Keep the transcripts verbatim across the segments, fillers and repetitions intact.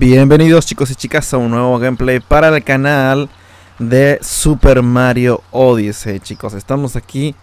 Bienvenidos chicos y chicas a un nuevo gameplay para el canal de Super Mario Odyssey. Chicos, estamos aquí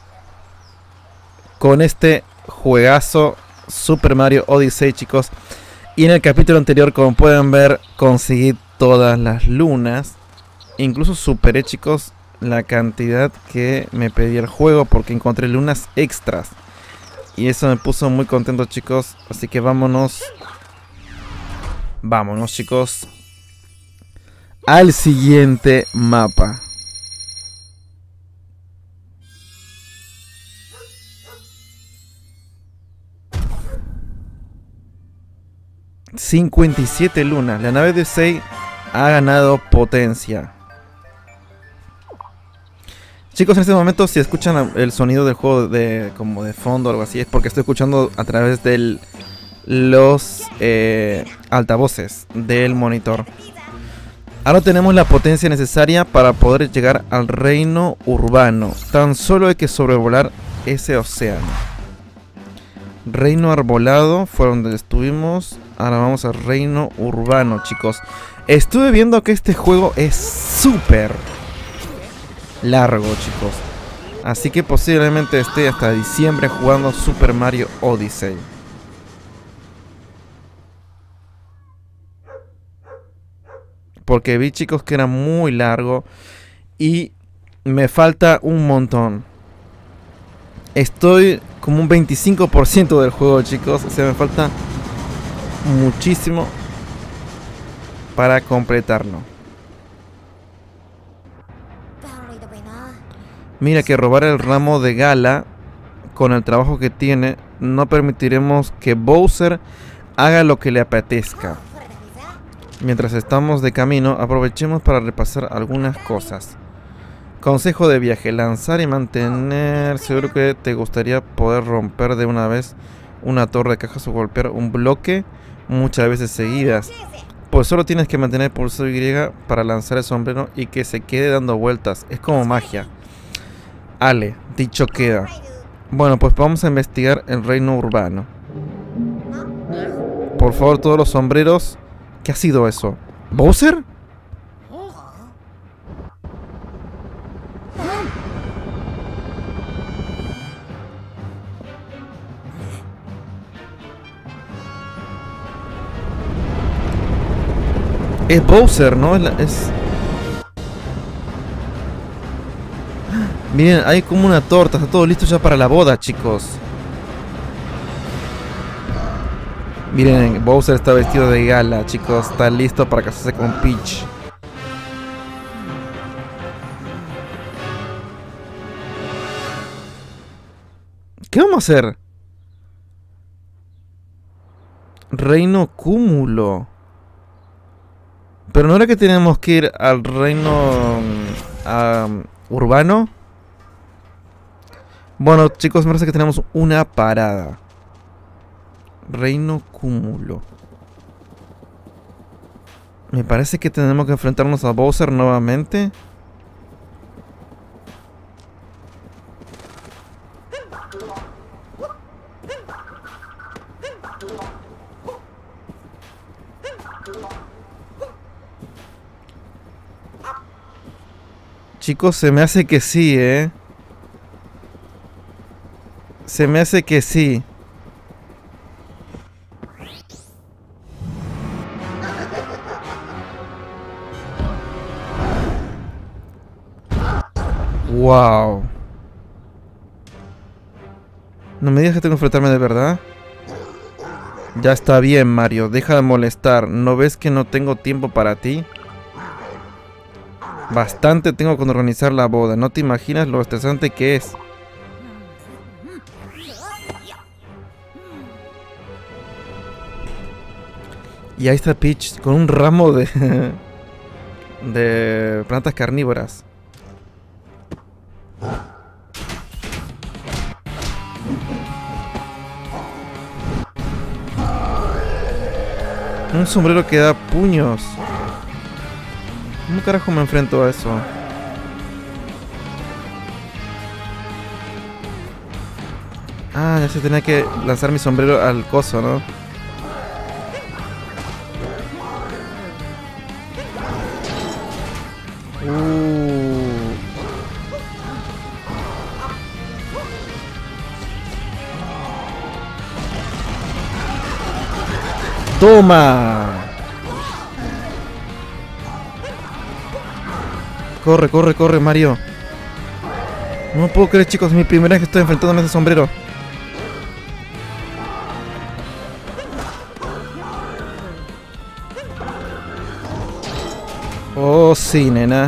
con este juegazo Super Mario Odyssey, chicos. Y en el capítulo anterior, como pueden ver, conseguí todas las lunas. Incluso superé, chicos, la cantidad que me pedía el juego porque encontré lunas extras. Y eso me puso muy contento, chicos. Así que vámonos. Vámonos, chicos, al siguiente mapa. cincuenta y siete lunas. La nave de Odyssey ha ganado potencia. Chicos, en este momento, si escuchan el sonido del juego de como de fondo o algo así, es porque estoy escuchando a través del los eh, altavoces del monitor. Ahora tenemos la potencia necesaria para poder llegar al reino urbano. Tan solo hay que sobrevolar ese océano. Reino arbolado fue donde estuvimos. Ahora vamos al reino urbano, chicos. Estuve viendo que este juego es súper largo, chicos. Así que posiblemente esté hasta diciembre jugando Super Mario Odyssey. Porque vi, chicos, que era muy largo y me falta un montón. Estoy como un veinticinco por ciento del juego, chicos. O sea, me falta muchísimo para completarlo. Mira que robar el ramo de Gala, con el trabajo que tiene, no permitiremos que Bowser haga lo que le apetezca. Mientras estamos de camino, aprovechemos para repasar algunas cosas. Consejo de viaje: lanzar y mantener. Seguro que te gustaría poder romper de una vez una torre de cajas o golpear un bloque muchas veces seguidas. Pues solo tienes que mantener el pulso Y para lanzar el sombrero y que se quede dando vueltas. Es como magia. Ale, dicho queda. Bueno, pues vamos a investigar el reino urbano. Por favor, todos los sombreros. ¿Qué ha sido eso? ¿Bowser? Es Bowser, ¿no? Es, la, es... Miren, hay como una torta. Está todo listo ya para la boda, chicos. Miren, Bowser está vestido de gala, chicos. Está listo para casarse con Peach. ¿Qué vamos a hacer? Reino Cúmulo. Pero no era que tenemos que ir al reino um, urbano. Bueno, chicos, me parece que tenemos una parada. Reino Cúmulo. Me parece que tenemos que enfrentarnos a Bowser nuevamente. Chicos, se me hace que sí, ¿eh? Se me hace que sí. Wow. No me digas que tengo que enfrentarme de verdad. Ya está bien, Mario. Deja de molestar. ¿No ves que no tengo tiempo para ti? Bastante tengo con organizar la boda. No te imaginas lo estresante que es. Y ahí está Peach con un ramo de... de plantas carnívoras. Un sombrero que da puños. ¿Cómo carajo me enfrento a eso? Ah, ya se tenía que lanzar mi sombrero al coso, ¿no? Uh. Toma. Corre, corre, corre, Mario. No puedo creer, chicos, es mi primera vez que estoy enfrentándome a ese sombrero. Oh, sí, nena.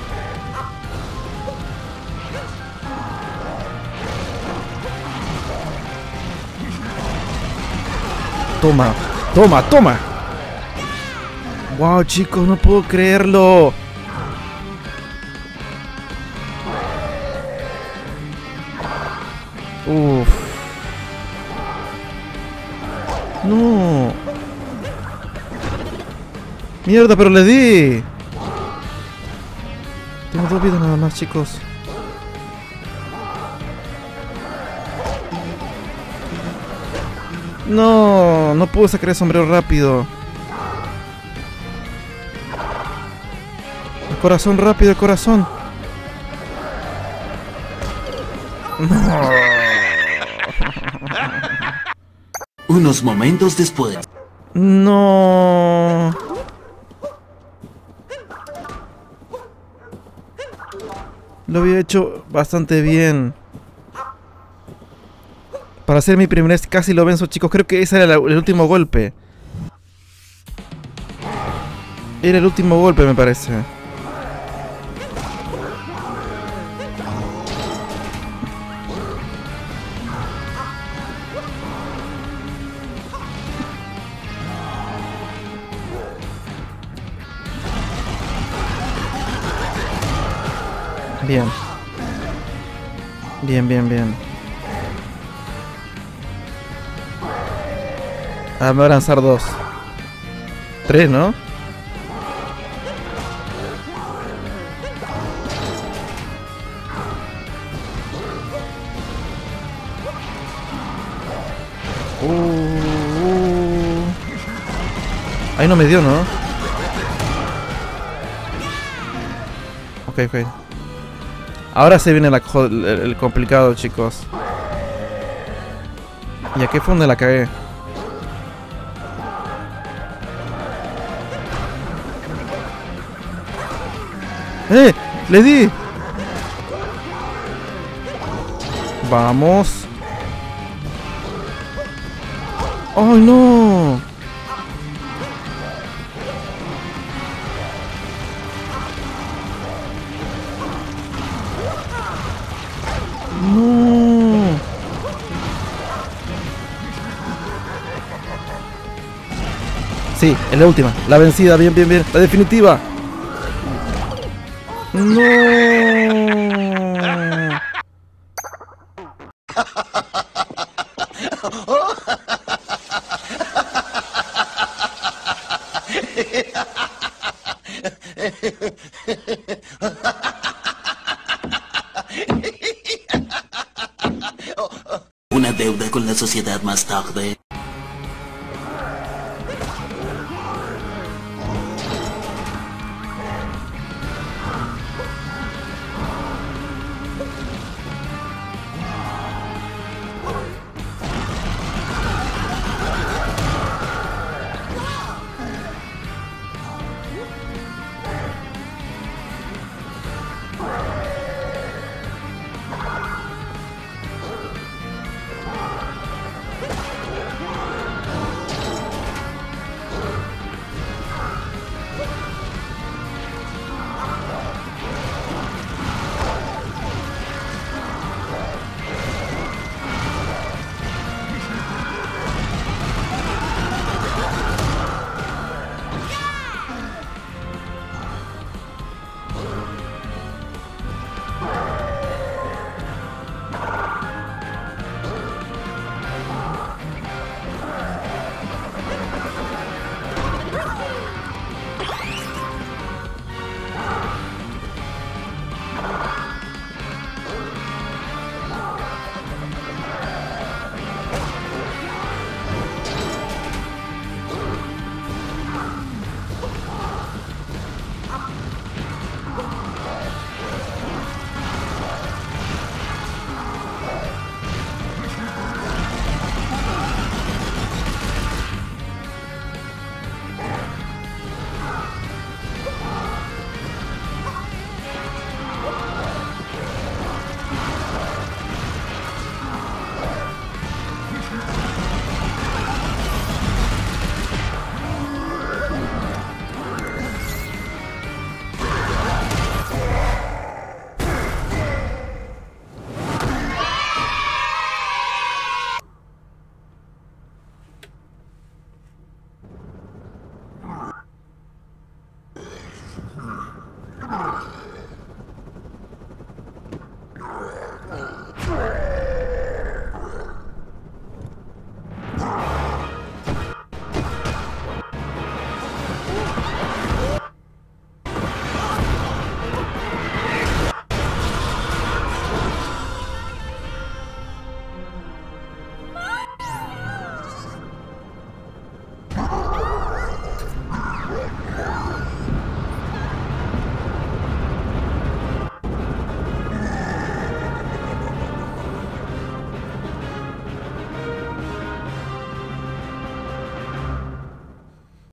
Toma, toma, toma. Wow, chicos, no puedo creerlo. Uf. No. Mierda, pero le di. Tengo dos vidas nada más, chicos. No, no puedo sacar el sombrero rápido. El corazón rápido, el corazón. No. Unos momentos después. No. Lo había hecho bastante bien. Para hacer mi primera vez casi lo venzo, chicos. Creo que ese era el último golpe. Era el último golpe, me parece. Bien. Bien, bien, bien. Ah, me voy a lanzar dos. Tres, ¿no? Uh, uh. Ahí no me dio, ¿no? Ok, ok. Ahora se viene la, el, el complicado, chicos. ¿Y a qué fue donde la cagué? ¡Eh! ¡Le di! Vamos. ¡Ay, no! ¡No! Sí, es la última. La vencida, bien, bien, bien. La definitiva. ¡No! Una deuda con la sociedad más tarde.